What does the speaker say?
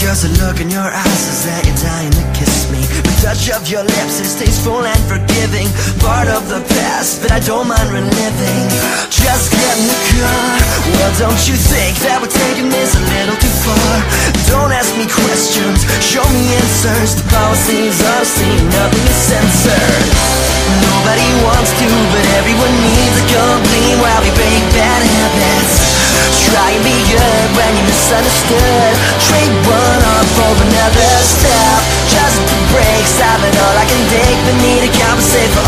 Cause the look in your eyes is that you're dying to kiss me. The touch of your lips is tasteful and forgiving. Part of the past, but I don't mind reliving. Just get in the car. Well, don't you think that we're taking this a little too far? Don't ask me questions, show me answers. The policies are seen, nothing is censored. Nobody wants to, but everyone needs a complete while we break bad habits. Try and be good when you're misunderstood. Trade one off for another step. Just the breaks, having all I can take, but need to compensate for